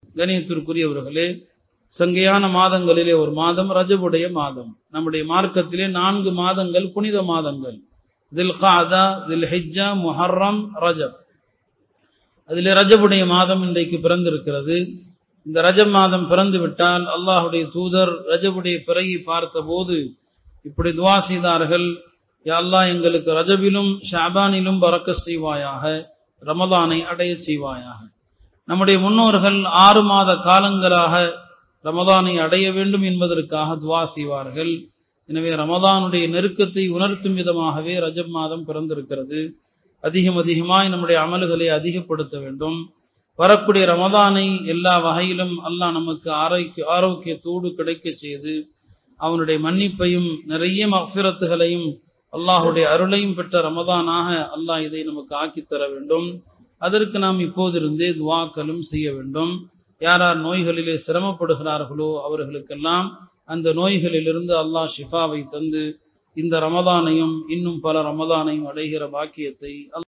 கணியத்திற்குரியவர்களே, சங்கையான மாதங்களிலே ஒரு மாதம் ரஜபுடைய மாதம். நம்முடைய மார்க்கத்திலே 4 மாதங்கள் புனித மாதங்கள்: தில்காதா, தில்ஹிஜ்ஜா, முஹர்ரம், ரஜப். அதிலே ரஜபுடைய மாதம் இன்றைக்கு பிறந்திருக்கிறது. இந்த ரஜப் மாதம் பிறந்து விட்டால் அல்லாஹுடைய தூதர் ரஜபுடைய பிறையை பார்த்தபோது இப்படி துவா செய்தார்கள்: யா அல்லாஹ், எங்களுக்கு ரஜபிலும் ஷாபானிலும் பரக்கத் செய்வாயாக, ரமதானை அடைய செய்வாயாக. நம்முடைய முன்னோர்கள் 6 மாத காலங்களாக ரமதானை அடைய வேண்டும் என்பதற்காக துவா செய்வார்கள். எனவே ரமதானுடைய நெருக்கத்தை உணர்த்தும் விதமாகவே ரஜப் மாதம் பிறந்திருக்கிறது. அதிகமாய் நம்முடைய அமல்களை அதிகப்படுத்த வேண்டும். வரக்கூடிய ரமதானை எல்லா வகையிலும் அல்லாஹ் நமக்கு ஆரோக்கியத்தோடு கிடைக்க செய்து அவனுடைய மன்னிப்பையும் நிறைய மஃபிரத்துகளையும் அல்லாஹுடைய அருளையும் பெற்ற ரமதானாக அல்லாஹ் இதை நமக்கு ஆக்கித்தர வேண்டும். அதற்கு நாம் இப்போதிருந்தே துவாக்களும் செய்ய வேண்டும். யார் யார் நோய்களிலே சிரமப்படுகிறார்களோ அவர்களுக்கெல்லாம் அந்த நோய்களிலிருந்து அல்லாஹ் ஷிஃபாவை தந்து இந்த ரமதானையும் இன்னும் பல ரமதானையும் அடைகிற பாக்கியத்தை